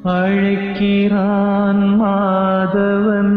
அழைக்கிறான் மாதவன்.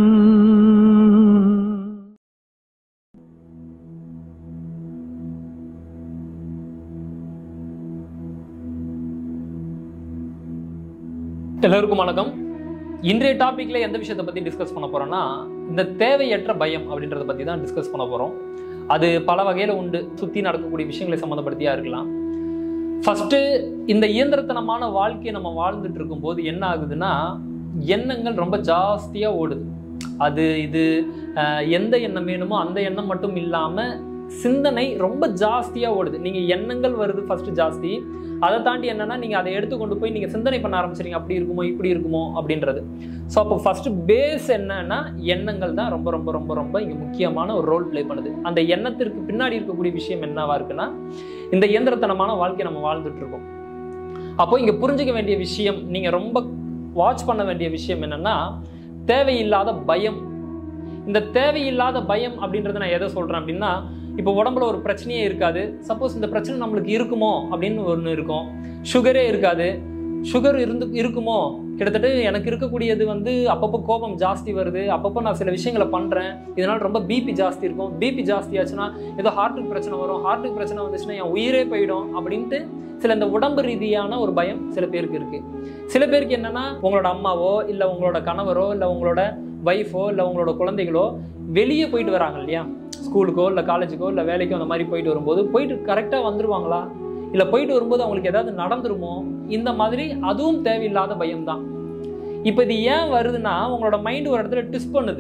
எல்லோருக்கும் வணக்கம். இன்றைய டாபிக்ல எந்த விஷயத்தை பத்தி டிஸ்கஸ் பண்ண போறோம்னா, இந்த தேவையற்ற பயம் அப்படின்றத பத்தி தான் டிஸ்கஸ் பண்ண போறோம். அது பல வகையில உண்டு. சுத்தி நடக்கக்கூடிய விஷயங்களை சம்மந்தப்படுத்தியா இருக்கலாம். ஃபர்ஸ்ட், இந்த இயந்திரத்தனமான வாழ்க்கையை நம்ம வாழ்ந்துட்டு இருக்கும் போது என்ன ஆகுதுன்னா, எண்ணங்கள் ரொம்ப ஜாஸ்தியா ஓடுது. அது இது எந்த எண்ணம் வேணுமோ அந்த எண்ணம் மட்டும் இல்லாம சிந்தனை ரொம்ப ஜாஸ்தியா ஓடுது. நீங்க எண்ணங்கள் வருது ஃபர்ஸ்ட் ஜாஸ்தி. அதை தாண்டி என்னன்னா, நீங்க அதை எடுத்து கொண்டு போய் நீங்க சிந்தனை பண்ண ஆரம்பிச்சிருங்க. அப்படி இருக்குமோ இப்படி இருக்குமோ அப்படின்றது. ஸோ அப்போ ஃபர்ஸ்ட் பேஸ் என்னன்னா, எண்ணங்கள் தான் ரொம்ப ரொம்ப ரொம்ப ரொம்ப இங்க முக்கியமான ஒரு ரோல் பிளே பண்ணுது. அந்த எண்ணத்திற்கு பின்னாடி இருக்கக்கூடிய விஷயம் என்னவா இருக்குன்னா, இந்த இயந்திரத்தனமான வாழ்க்கையை நம்ம வாழ்ந்துட்டு இருக்கோம். அப்போ இங்க புரிஞ்சுக்க வேண்டிய விஷயம், நீங்க ரொம்ப வாட்ச் பண்ண வேண்டிய விஷயம் என்னன்னா, தேவையில்லாத பயம். இந்த தேவையில்லாத பயம் அப்படின்றத நான் எதை சொல்றேன் அப்படின்னா, இப்போ உடம்புல ஒரு பிரச்சனையே இருக்காது. சப்போஸ் இந்த பிரச்சனை நம்மளுக்கு இருக்குமோ அப்படின்னு ஒன்று இருக்கும். சுகரே இருக்காது. சுகர் இருக்குமோ, கிட்டத்தட்ட எனக்கு இருக்கக்கூடியது அப்பப்போ கோபம் ஜாஸ்தி வருது, அப்பப்போ நான் சில விஷயங்களை பண்ணுறேன், இதனால் ரொம்ப பிபி ஜாஸ்தி இருக்கும். பிபி ஜாஸ்தி ஆச்சுன்னா ஏதோ ஹார்ட்டுக்கு பிரச்சனை வரும், ஹார்ட்டுக்கு பிரச்சனை வந்துச்சுன்னா என் உயிரே போயிடும் அப்படின்ட்டு சில இந்த உடம்பு ரீதியான ஒரு பயம் சில பேருக்கு இருக்குது. சில பேருக்கு என்னென்னா, உங்களோட அம்மாவோ இல்லை உங்களோட கணவரோ இல்லை உங்களோட ஒய்ஃபோ இல்லை உங்களோட குழந்தைகளோ வெளியே போயிட்டு வராங்க இல்லையா, ஸ்கூலுக்கோ இல்லை காலேஜுக்கோ இல்லை வேலைக்கோ அந்த மாதிரி போயிட்டு வரும்போது போயிட்டு கரெக்டாக வந்துடுவாங்களா, இல்லை போயிட்டு வரும்போது அவங்களுக்கு ஏதாவது நடந்துருமோ, இந்த மாதிரி அதுவும் தேவையில்லாத பயம்தான். இப்போ இது ஏன் வருதுன்னா, உங்களோட மைண்டு ஒரு இடத்துல ட்விஸ்ட் பண்ணுது.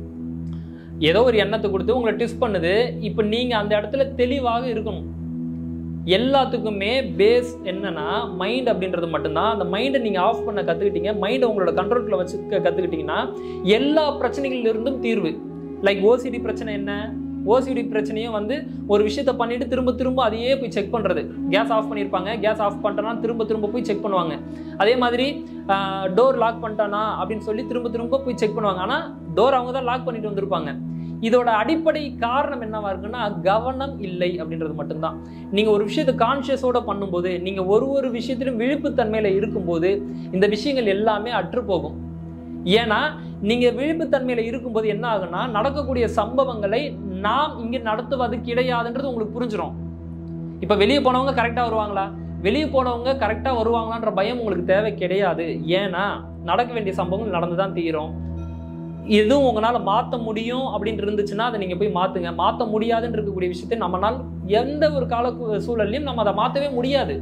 ஏதோ ஒரு எண்ணத்தை கொடுத்து உங்களை ட்விஸ்ட் பண்ணுது. இப்போ நீங்கள் அந்த இடத்துல தெளிவாக இருக்கணும். எல்லாத்துக்குமே பேஸ் என்னன்னா மைண்ட் அப்படின்றது மட்டும்தான். அந்த மைண்டை நீங்கள் ஆஃப் பண்ண கற்றுக்கிட்டீங்க, மைண்டை உங்களோட கண்ட்ரோலுக்குள்ள வச்சு கற்றுக்கிட்டீங்கன்னா எல்லா பிரச்சனைகளிலிருந்தும் தீர்வு. லைக் ஓசிடி பிரச்சனை என்ன, ஓசிடி பிரச்சனையும் ஒரு விஷயத்தை பண்ணிட்டு திரும்ப திரும்ப அதையே போய் செக் பண்ணுறது. கேஸ் ஆஃப் பண்ணியிருப்பாங்க, கேஸ் ஆஃப் பண்ணிட்டோன்னா திரும்ப திரும்ப போய் செக் பண்ணுவாங்க. அதே மாதிரி டோர் லாக் பண்ணிட்டானா அப்படின்னு சொல்லி திரும்ப திரும்ப போய் செக் பண்ணுவாங்க. ஆனால் டோர் அவங்க தான் லாக் பண்ணிட்டு வந்திருப்பாங்க. இதோட அடிப்படை காரணம் என்னவா இருக்குன்னா, கவனம் இல்லை அப்படின்றது மட்டும்தான். நீங்கள் ஒரு விஷயத்தை கான்ஷியஸோட பண்ணும்போது, நீங்கள் ஒரு விஷயத்திலும் விழிப்புத்தன்மையில் இருக்கும்போது இந்த விஷயங்கள் எல்லாமே அற்று போகும். ஏன்னா நீங்கள் விழிப்புத்தன்மையில் இருக்கும்போது என்ன ஆகுன்னா, நடக்கக்கூடிய சம்பவங்களை நாம் இங்கே நடத்துவது கிடையாதுன்றது உங்களுக்கு புரிஞ்சிடும். இப்போ வெளியே போனவங்க கரெக்டாக வருவாங்களா, வெளியே போனவங்க கரெக்டாக வருவாங்களான்ற பயம் உங்களுக்கு தேவை கிடையாது. ஏன்னா நடக்க வேண்டிய சம்பவங்கள் நடந்து தான் தீரும். எதுவும் உங்களால் மாற்ற முடியும் அப்படின்னு இருந்துச்சுன்னா அதை நீங்கள் போய் மாற்றுங்க. மாற்ற முடியாதுன்னு இருக்கக்கூடிய விஷயத்தை நம்மளால் எந்த ஒரு கால சூழல்லையும் நம்ம அதை மாற்றவே முடியாது.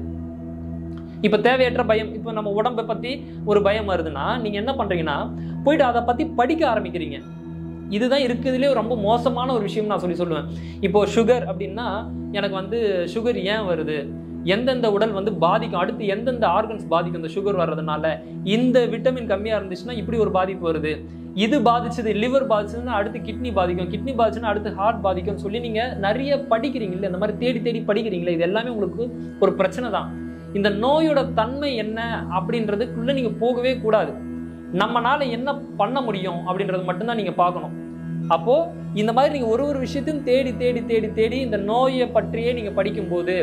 இப்போ தேவையற்ற பயம், இப்போ நம்ம உடம்பை பற்றி ஒரு பயம் வருதுன்னா நீங்கள் என்ன பண்ணுறீங்கன்னா, போயிட்டு அதை பற்றி படிக்க ஆரம்பிக்கிறீங்க. இதுதான் இருக்குதுலேயே ரொம்ப மோசமான ஒரு விஷயம் நான் சொல்லுவேன். இப்போது சுகர் அப்படின்னா, எனக்கு சுகர் ஏன் வருது, எந்தெந்த உடல் பாதிக்கும், அடுத்து எந்தெந்த ஆர்கன்ஸ் பாதிக்கும் இந்த சுகர் வர்றதுனால, இந்த விட்டமின் கம்மியாக இருந்துச்சுன்னா இப்படி ஒரு பாதிப்பு வருது, இது பாதிச்சது லிவர் பாதிச்சதுன்னா அடுத்து கிட்னி பாதிக்கும், கிட்னி பாதிச்சுன்னா அடுத்து ஹார்ட் பாதிக்கும்னு சொல்லி நீங்கள் நிறைய படிக்கிறீங்களே, இந்த மாதிரி தேடி தேடி படிக்கிறீங்களே, இது எல்லாமே உங்களுக்கு ஒரு பிரச்சனை தான். இந்த நோயோட தன்மை என்ன அப்படின்றதுக்குள்ள நீங்கள் போகவே கூடாது. நம்மளால என்ன பண்ண முடியும் அப்படின்றது மட்டும்தான் நீங்கள் பார்க்கணும். அப்போது இந்த மாதிரி நீங்கள் ஒரு விஷயத்தையும் தேடி தேடி தேடி தேடி இந்த நோயை பற்றியே நீங்கள் படிக்கும்போது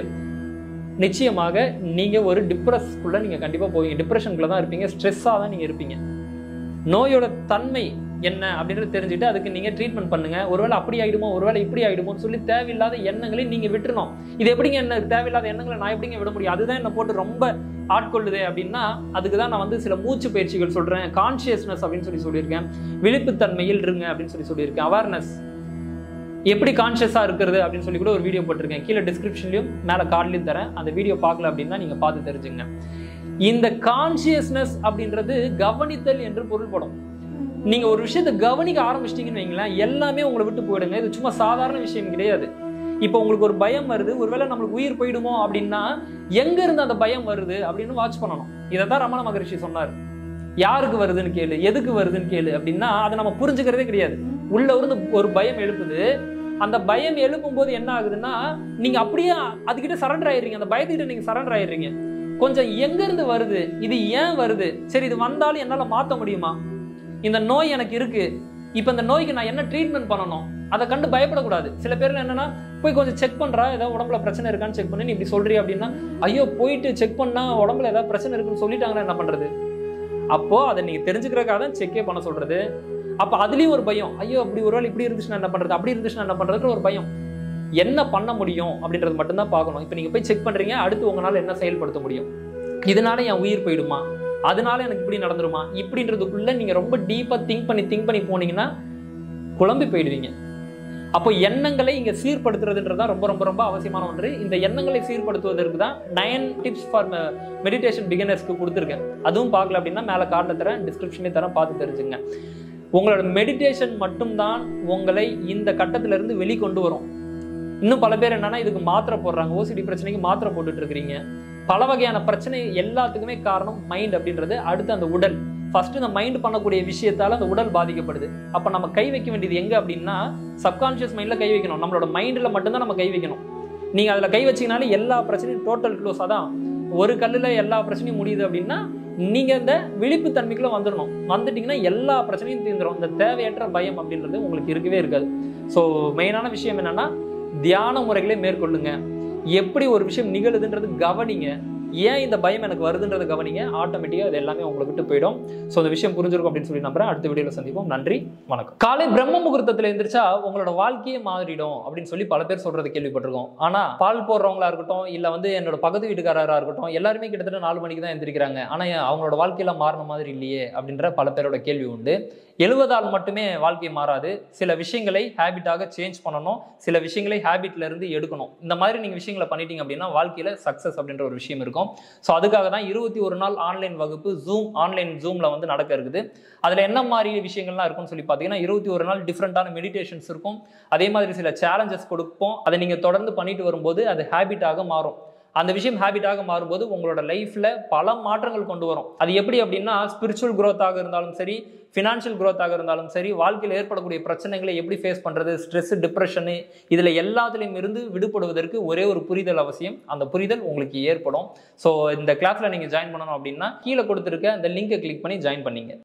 நிச்சயமாக நீங்கள் ஒரு டிப்ரெஸ்க்குள்ளே நீங்கள் கண்டிப்பாக போவீங்க. டிப்ரெஷனுக்குள்ள தான் இருப்பீங்க, ஸ்ட்ரெஸ்ஸாக தான் நீங்கள் இருப்பீங்க. நோயோட தன்மை என்ன அப்படின்றது தெரிஞ்சுட்டு அதுக்கு நீங்கள் ட்ரீட்மெண்ட் பண்ணுங்கள். ஒருவேளை அப்படி ஆகிடுமோ, ஒருவேளை இப்படி ஆகிடுமோன்னு சொல்லி தேவையில்லாத எண்ணங்களை நீங்கள் விட்டுறணும். இது எப்படிங்க, என்ன தேவையில்லாத எண்ணங்களை நான் எப்படிங்க விட முடியும், அதுதான் என்னை போட்டு ரொம்ப ஆட்கொள்ளுது அப்படின்னா, அதுக்கு தான் நான் சில மூச்சு பயிற்சிகள் சொல்கிறேன். கான்ஷியஸ்னஸ் அப்படின்னு சொல்லியிருக்கேன். விழிப்புத்தன்மையில் இருங்க அப்படின்னு சொல்லியிருக்கேன். அவேர்னஸ், எப்படி கான்ஷியஸாக இருக்கிறது அப்படின்னு சொல்லி கூட ஒரு வீடியோ போட்டிருக்கேன். கீழே டிஸ்கிரிப்ஷன்லையும் மேலே கார்ட்லையும் தரேன். அந்த வீடியோ பார்க்கல அப்படின்னா நீங்கள் பார்த்து தெரிஞ்சுங்க. இந்த கான்ஷியஸ்னஸ் அப்படின்றது கவனித்தல் என்று பொருள்படும். நீங்க ஒரு விஷயத்தை கவனிக்க ஆரம்பிச்சிட்டீங்கன்னு வைங்களேன், எல்லாமே உங்களை விட்டு போயிடுங்க. இது சும்மா சாதாரண விஷயம் கிடையாது. இப்போ உங்களுக்கு ஒரு பயம் வருது, ஒருவேளை நம்மளுக்கு உயிர் போயிடுமோ அப்படின்னா எங்க இருந்து அந்த பயம் வருது அப்படின்னு வாட்ச் பண்ணணும். இதை தான் ரமண மகரிஷி சொன்னார். யாருக்கு வருதுன்னு கேளு, எதுக்கு வருதுன்னு கேளு அப்படின்னா அதை நம்ம புரிஞ்சுக்கிறதே கிடையாது. உள்ள இருந்து ஒரு பயம் எழுப்புது. அந்த பயம் எழுப்பும் போது என்ன ஆகுதுன்னா, நீங்க அப்படியே அதுக்கிட்ட சரண்டர் ஆயிடுறீங்க. அந்த பயத்துக்கிட்ட நீங்க சரண்டர் ஆயிடுறீங்க. கொஞ்சம் எங்க இருந்து வருது, இது ஏன் வருது, சரி இது வந்தாலும் என்னால மாற்ற முடியுமா, இந்த நோய் எனக்கு இருக்கு, இப்போ இந்த நோய்க்கு நான் என்ன ட்ரீட்மெண்ட் பண்ணணும், அதை கண்டு பயப்படக்கூடாது. சில பேர் என்னன்னா, போய் கொஞ்சம் செக் பண்றா, ஏதாவது உடம்புல பிரச்சனை இருக்கான்னு செக் பண்ணி நீ இப்படி சொல்றீ அப்படின்னா, ஐயோ போயிட்டு செக் பண்ணா உடம்புல ஏதாவது பிரச்சனை இருக்குன்னு சொல்லிட்டாங்கன்னா என்ன பண்றது, அப்போ அதை நீங்க தெரிஞ்சுக்கிறதுக்காக தான் செக்கே பண்ண சொல்றது. அப்ப அதுலயும் ஒரு பயம், ஐயோ அப்படி ஒருவேளை இப்படி இருந்துச்சுன்னா என்ன பண்றது, அப்படி இருந்துச்சுன்னா என்ன பண்றதுன்னு ஒரு பயம். என்ன பண்ண முடியும் அப்படின்றது மட்டும்தான் பார்க்கணும். இப்போ நீங்க போய் செக் பண்றீங்க, அடுத்து உங்களால என்ன செயல்படுத்த முடியும், இதனால என் உயிர் போயிடுமா, அதனால எனக்கு இப்படி நடந்துருமா, இப்படின்றதுக்குள்ள நீங்க ரொம்ப டீப்பா திங்க் பண்ணி போனீங்கன்னா குழம்பி போயிடுவீங்க. அப்போ எண்ணங்களை இங்க சீர்படுத்துறதுன்றதா ரொம்ப ரொம்ப ரொம்ப அவசியமான ஒன்று. இந்த எண்ணங்களை சீர்படுத்துவதற்கு தான் 9 டிப்ஸ் ஃபார் மெடிடேஷன் பிகினர்ஸ்க்கு கொடுத்துருக்கேன். அதுவும் பார்க்கல அப்படின்னா மேலே கார்டில் தரேன், டிஸ்கிரிப்ஷன்லேயே தரேன், பார்த்து தெரிஞ்சுங்க. உங்களோட மெடிடேஷன் மட்டும்தான் உங்களை இந்த கட்டத்திலிருந்து வெளிக்கொண்டு வரும். இன்னும் பல பேர் என்னன்னா இதுக்கு மாத்திரை போடுறாங்க, ஓசிடி பிரச்சனைக்கு மாத்திரை போட்டுட்டு இருக்கிறீங்க. பல வகையான பிரச்சனை எல்லாத்துக்குமே காரணம் மைண்ட் அப்படின்றது. அடுத்து அந்த உடல், ஃபர்ஸ்ட் இந்த மைண்ட் பண்ணக்கூடிய விஷயத்தால அந்த உடல் பாதிக்கப்படுது. அப்ப நம்ம கை வைக்க வேண்டியது எங்க அப்படின்னா சப்கான்ஷியஸ் மைண்ட்ல கை வைக்கணும். நம்மளோட மைண்ட்ல மட்டும்தான் நம்ம கை வைக்கணும். நீங்க அதுல கை வச்சீங்கனாலே எல்லா பிரச்சனையும் டோட்டல் க்ளோஸ். அதான் ஒரு கல்லுல எல்லா பிரச்சனையும் முடியுது அப்படின்னா நீங்க இந்த விழிப்பு தன்மைக்குள்ள வந்துடணும். வந்துட்டீங்கன்னா எல்லா பிரச்சனையும் தீர்ந்துடும். இந்த தேவையற்ற பயம் அப்படின்றது உங்களுக்கு இருக்கவே இருக்காது. ஸோ மெயினான விஷயம் என்னன்னா தியான முறைகளே மேற்கொள்ளுங்க. எப்படி ஒரு விஷயம் நிகழுதுன்றது கவனிங்க. ஏன் இந்த பயம் எனக்கு வருதுன்றது கவனிங்க. ஆட்டோமேட்டிக்காக அது எல்லாமே உங்களை விட்டு போயிடும். ஸோ இந்த விஷயம் புரிஞ்சிருக்கும் அப்படின்னு சொல்லி நம்புறேன். அடுத்த வீடியோவில் சந்திப்போம். நன்றி, வணக்கம். காலை பிரம்ம முகூர்த்தத்தில் எந்திரிச்சா உங்களோட வாழ்க்கையே மாறிடும் அப்படின்னு சொல்லி பல பேர் சொல்றது கேள்விப்பட்டிருக்கோம். ஆனா பால் போடுறவங்களா இருக்கட்டும், இல்ல என்னோட பக்கத்து வீட்டுக்காரராக இருக்கட்டும், எல்லாருமே கிட்டத்தட்ட 4 மணிக்கு தான் எந்திரிக்கிறாங்க. ஆனா அவங்களோட வாழ்க்கையில மாறின மாதிரி இல்லையே அப்படின்ற பல பேரோட கேள்வி உண்டு. எழுவதால் மட்டுமே வாழ்க்கை மாறாது. சில விஷயங்களை ஹேபிட்டாக சேஞ்ச் பண்ணணும், சில விஷயங்களை ஹேபிட்ல இருந்து எடுக்கணும். இந்த மாதிரி நீங்க விஷயங்களை பண்ணிட்டீங்க அப்படின்னா வாழ்க்கையில சக்சஸ் அப்படின்ற ஒரு விஷயம் இருக்கும். ஸோ அதுக்காக தான் 21 நாள் ஆன்லைன் வகுப்பு ஆன்லைன் ஜூம்ல நடக்க இருக்குது. அதுல என்ன மாதிரி விஷயங்கள்லாம் இருக்கும்னு சொல்லி பார்த்தீங்கன்னா 21 நாள் டிஃப்ரெண்டான மெடிடேஷன்ஸ் இருக்கும். அதே மாதிரி சில சேலஞ்சஸ் கொடுப்போம். அதை நீங்க தொடர்ந்து பண்ணிட்டு வரும்போது அது ஹேபிட்டாக மாறும். அந்த விஷயம் ஹேபிட்டாக மாறும்போது உங்களோட லைஃப்ல பல மாற்றங்கள் கொண்டு வரும். அது எப்படி அப்படின்னா ஸ்பிரிச்சுவல் குரோத்தாக இருந்தாலும் சரி, ஃபினான்ஷியல் குரோத்தாக இருந்தாலும் சரி, வாழ்க்கையில் ஏற்படக்கூடிய பிரச்சனைகளை எப்படி ஃபேஸ் பண்றது, ஸ்ட்ரெஸ், டிப்ரெஷனு, இதுல எல்லாத்துலையும் இருந்து விடுபடுவதற்கு ஒரே ஒரு புரிதல் அவசியம். அந்த புரிதல் உங்களுக்கு ஏற்படும். ஸோ இந்த கிளாஸ்ல நீங்க ஜாயின் பண்ணணும் அப்படின்னா கீழே கொடுத்துருக்க அந்த லிங்கை கிளிக் பண்ணி ஜாயின் பண்ணீங்க.